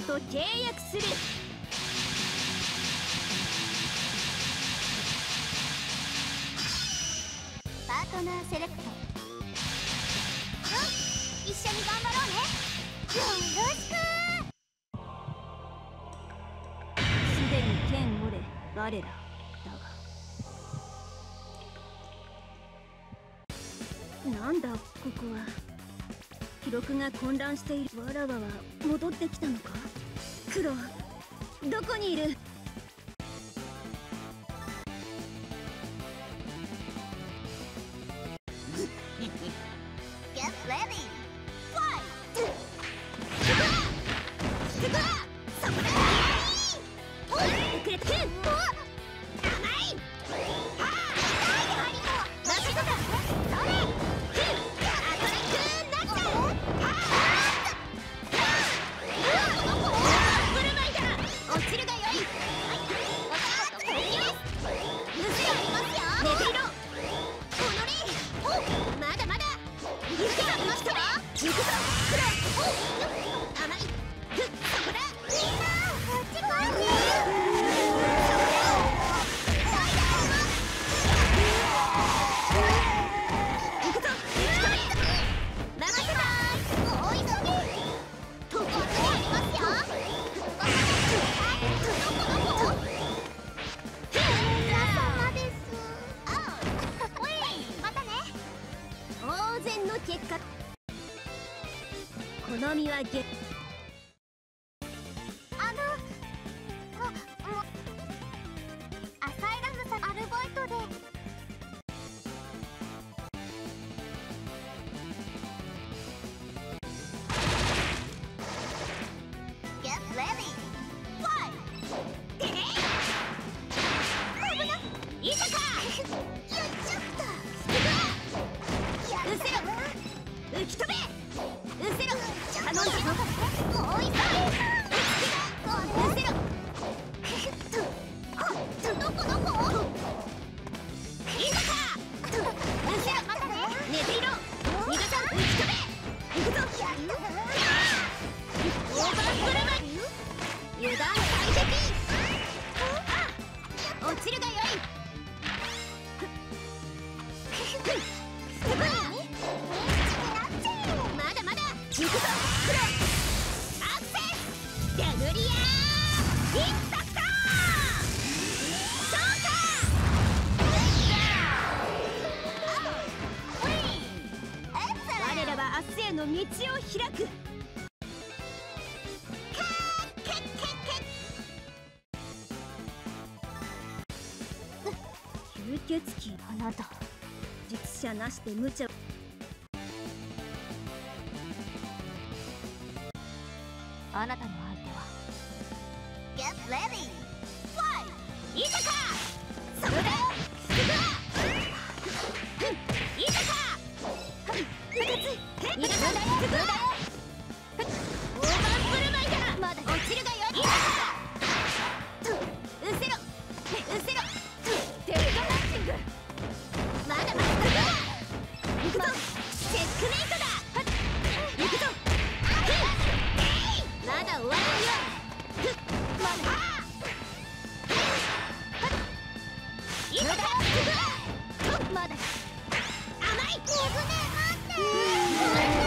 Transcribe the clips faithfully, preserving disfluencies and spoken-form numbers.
と契約する。 パートナーセレクト。一緒に頑張ろうね。よろしく。 すでに剣折れ我らだが、なんだここは。記録が混乱している。わらわは戻ってきたのか。クロ、どこにいる。 Get ready! Fight! そこだ！遅れて！甘い！ああ！痛いよ！任せた！それ！アトラックなっちゃう！ブルマイだ！落ちるがよい！おたらと攻撃！無視ありますよ！寝ていろ！おのり！まだまだ！行くぞ！行くぞ！行くぞ！クロ！甘い！そこだ！みんな！こっち来い！行くぞ！任せたー！大急ぎ！ところでありますよ！どこどこ？様です。おい！またね！ 当然の結果。好みはゲあのももアサイラムさんアルバイトで。Get ready! Fight! てへい！危な！いたか！やっちゃった！うせろ！浮き飛べ！うせろ！頼んだぞ！おいさ！うせろ！どこどこ？いたか！うせろ！またね！寝ていろ！逃がさん！浮き飛べ！行くぞ！オーバースプルマイ！油断大敵！落ちるがよい！まだまだ！行くぞ！クロ！アクセス！デブリアー！インパクト！そうか！ 我らは明日への道を開く。吸血鬼あなた、実者なしで無茶。 あなたの相手は Get ready! Fight! いたか！そこだ！いたか！逃がさない！オーバースプルマイだ！まだ落ちるがよ！いたか！うせろ！うせろ！デルガマッチング！まだまだ！行くぞ！チェックメイトだ！行くぞ！まだ終わらないよ！まだ！いたか！まだ！甘い！危ねえ！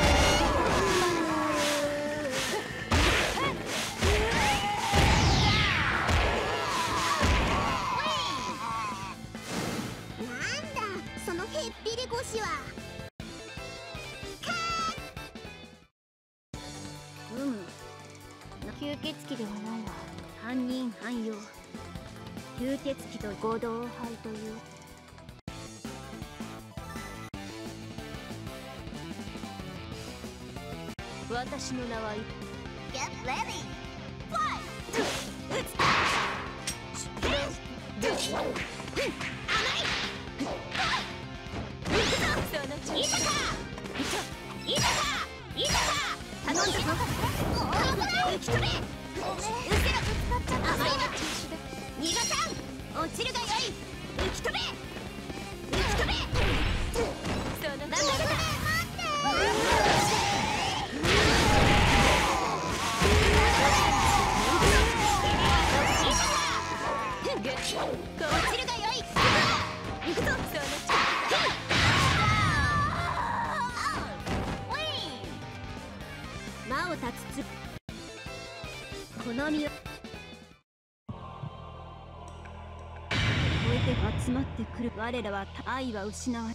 なんだそのへっぴり腰は！ うむ、 吸血鬼ではないわ。 半人半用。吸血鬼と合同杯という。 私の名は Get ready! Fight! 甘い！行くぞ！いたか！いたか！いたか！頼んだぞ！浮き飛べ！うせろ！甘いな！逃がさん！落ちるがよい！浮き飛べ！浮き飛べ！その任せた！待って！ を断つつ好みを超えて集まってくる。我らは愛は失われ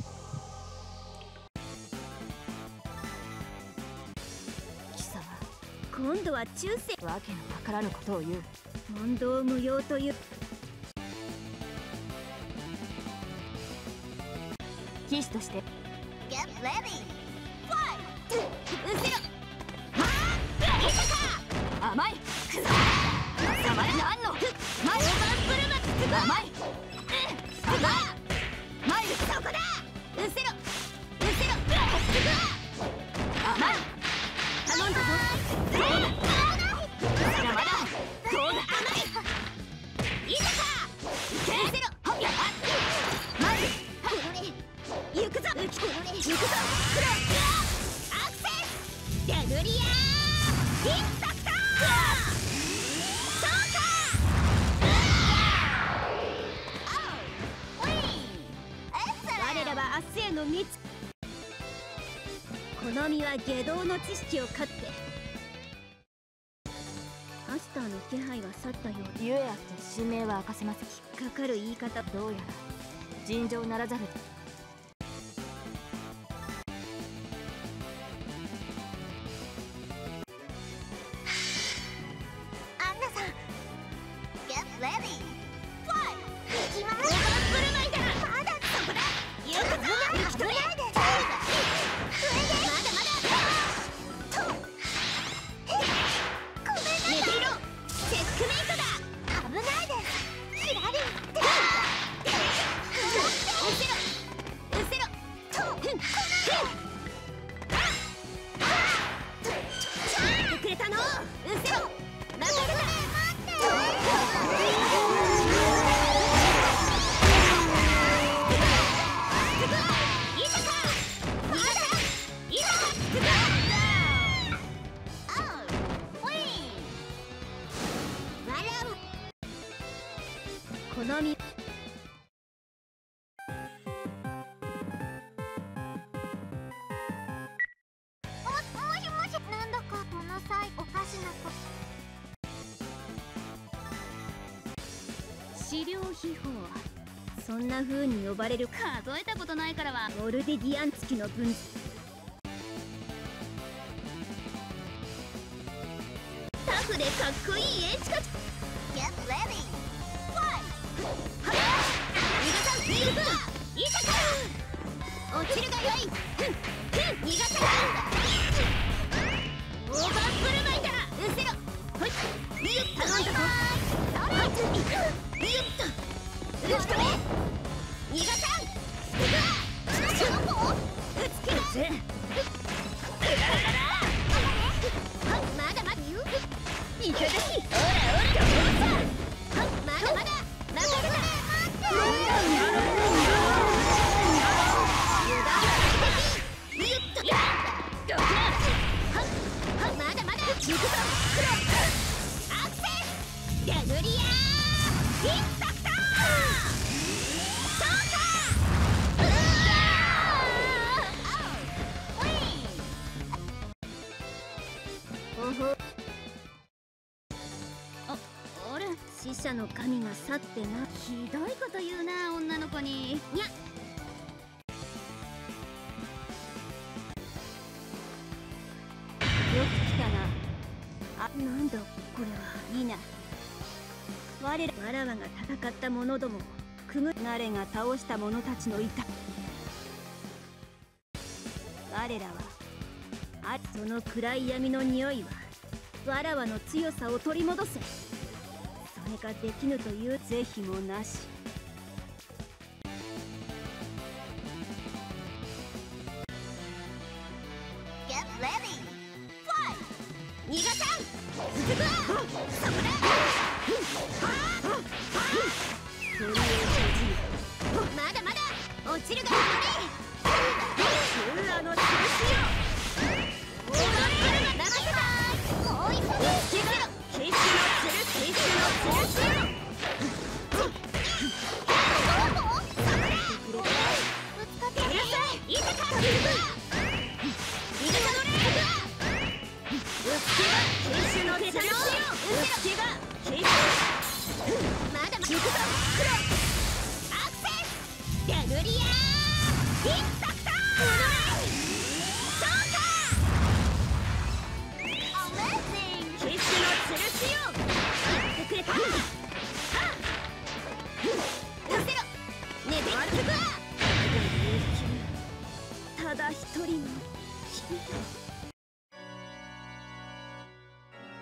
貴様今度は忠誠わけのわからぬことを言う。問答無用という騎士として Get ready! Fight! うせろいたか甘いくそ甘い何のマイオーバーブルマつく甘い甘いマイルそこだうせろうせろつく甘い頼んだぞどうだまだまだどうだ甘いいたかうせろマイル行くぞ行くぞクロアクセスデブリアーインパクトそうか我らは明日への道好みは下道の知識を勝ってアスターの気配は去ったようでゆえあって指名は明かせません。引っかかる言い方どうやら尋常ならざるアンナさん Get ready! Fight! 行きます。 オーバーブルマイだまだそこだ行くぞ行きとれまだまだ寝ていろチェックメイトだ危ないですキラリンうせろうせろとふんふん来てくれたのうせろ任せた好みももしもしなんだかこの際おかしなこと資料秘宝そんな風に呼ばれる数えたことないからはモルディギアン付きの分タフでかっこいいエチカ Get ready! Fight! 逃がさん逃がさんいたか落ちるがよい逃がさんオーバーブルマイだうせろほい頼んだぞよっと打ち止め逃がさんすぐは打つけだまだまだいただきオラオラまだまだ任せたまだまだ行くぞクロアクセスデブリアーインパクトそうかおほあ、あれ死者の神が去ってなひどいこと言うな女の子ににゃよく来たなあ、なんだこれはいいな我らわらわが戦った者どもくぐ我が倒した者たちのいた我らはあその暗い闇の匂いはわらわの強さを取り戻せそれができぬという是非もなし Get ready! Fight! 逃がさん続くわそこだ鳥を閉じまだまだ落ちるがよい修羅の印よオーバーブルマ任せたもう一度消せろ警州のつる警州のつるしろぶつかってくださいいたか逃がさのれうっ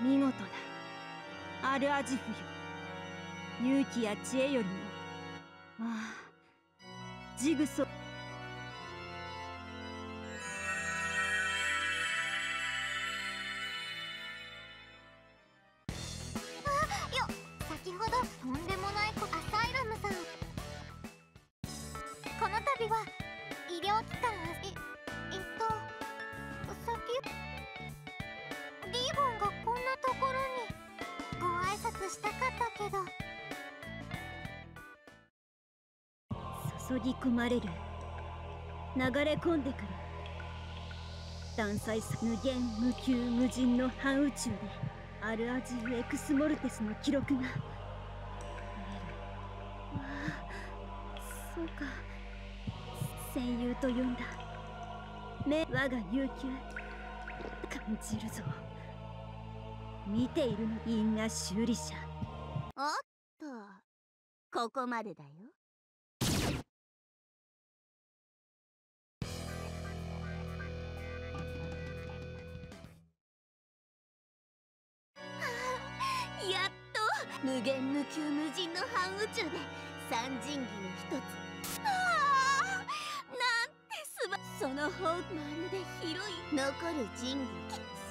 見事だ、アルアジフよ。勇気や知恵よりも、ああ、ジグソー。 あ、よ、先ほどとんでもないこアサイラムさん。この度は医療機関ええっと先リーボンがこんなところにご挨拶したかったけど。 注ぎ込まれる、流れ込んでくる断砕さ無限無窮無尽の半宇宙でアルアジフ・エクスモルテスの記録が見える。ああ、そうか、戦友と呼んだ。目、我が悠久感じるぞ。見ているの、因果修理者。 おっと、ここまでだよ。やっと無限無窮無尽の半宇宙で三神器の一つ。ああ、なんてすばその方まるで広い残る神器